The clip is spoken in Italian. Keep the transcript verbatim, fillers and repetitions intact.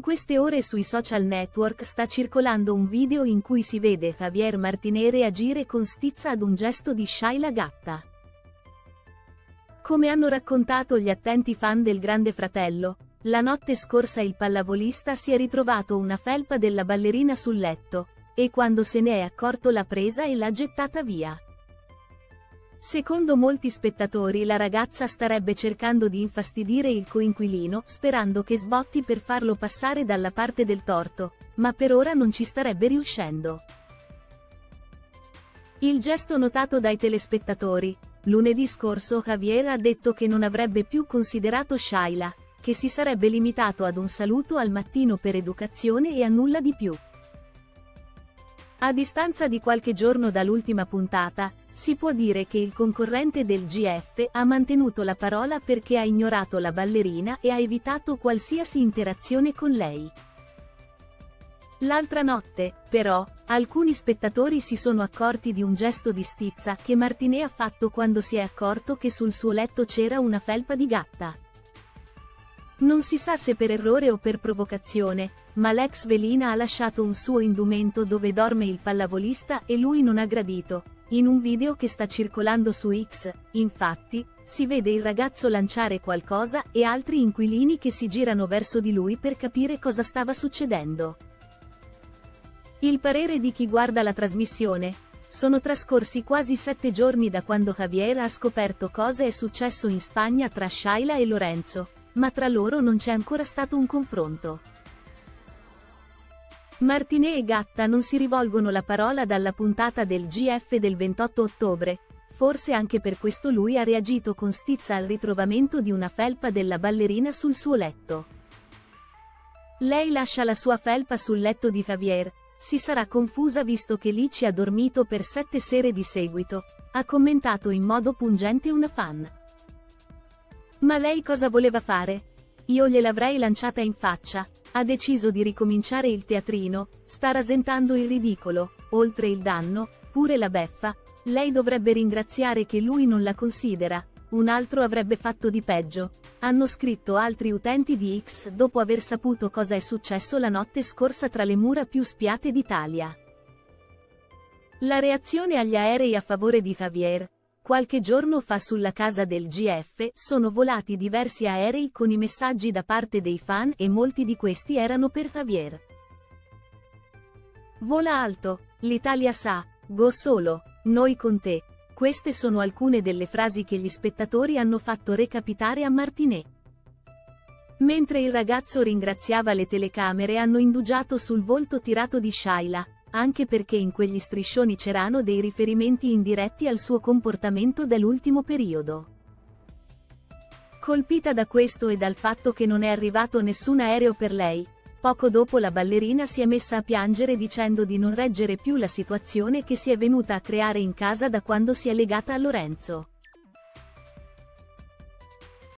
queste ore sui social network sta circolando un video in cui si vede Javier Martínez reagire con stizza ad un gesto di Shayla Gatta. Come hanno raccontato gli attenti fan del Grande Fratello, la notte scorsa il pallavolista si è ritrovato una felpa della ballerina sul letto, e quando se ne è accorto l'ha presa e l'ha gettata via. Secondo molti spettatori la ragazza starebbe cercando di infastidire il coinquilino sperando che sbotti per farlo passare dalla parte del torto, ma per ora non ci starebbe riuscendo. Il gesto notato dai telespettatori: lunedì scorso Javier ha detto che non avrebbe più considerato Shayla, che si sarebbe limitato ad un saluto al mattino per educazione e a nulla di più. A distanza di qualche giorno dall'ultima puntata, si può dire che il concorrente del G F ha mantenuto la parola perché ha ignorato la ballerina e ha evitato qualsiasi interazione con lei. L'altra notte, però, alcuni spettatori si sono accorti di un gesto di stizza che Martínez ha fatto quando si è accorto che sul suo letto c'era una felpa di gatta. Non si sa se per errore o per provocazione, ma l'ex velina ha lasciato un suo indumento dove dorme il pallavolista e lui non ha gradito. In un video che sta circolando su X, infatti, si vede il ragazzo lanciare qualcosa e altri inquilini che si girano verso di lui per capire cosa stava succedendo. Il parere di chi guarda la trasmissione: sono trascorsi quasi sette giorni da quando Javier ha scoperto cosa è successo in Spagna tra Shayla e Lorenzo, ma tra loro non c'è ancora stato un confronto. Martínez e Gatta non si rivolgono la parola dalla puntata del G F del ventotto ottobre, forse anche per questo lui ha reagito con stizza al ritrovamento di una felpa della ballerina sul suo letto. Lei lascia la sua felpa sul letto di Javier, si sarà confusa visto che lì ci ha dormito per sette sere di seguito, ha commentato in modo pungente una fan. Ma lei cosa voleva fare? Io gliel'avrei lanciata in faccia. Ha deciso di ricominciare il teatrino, sta rasentando il ridicolo, oltre il danno, pure la beffa. Lei dovrebbe ringraziare che lui non la considera, un altro avrebbe fatto di peggio, hanno scritto altri utenti di X dopo aver saputo cosa è successo la notte scorsa tra le mura più spiate d'Italia. La reazione agli aerei a favore di Javier: qualche giorno fa sulla casa del G F sono volati diversi aerei con i messaggi da parte dei fan e molti di questi erano per Javier. Vola alto, l'Italia sa, go solo, noi con te. Queste sono alcune delle frasi che gli spettatori hanno fatto recapitare a Martínez. Mentre il ragazzo ringraziava le telecamere hanno indugiato sul volto tirato di Shayla, anche perché in quegli striscioni c'erano dei riferimenti indiretti al suo comportamento dell'ultimo periodo. Colpita da questo e dal fatto che non è arrivato nessun aereo per lei, poco dopo la ballerina si è messa a piangere dicendo di non reggere più la situazione che si è venuta a creare in casa da quando si è legata a Lorenzo.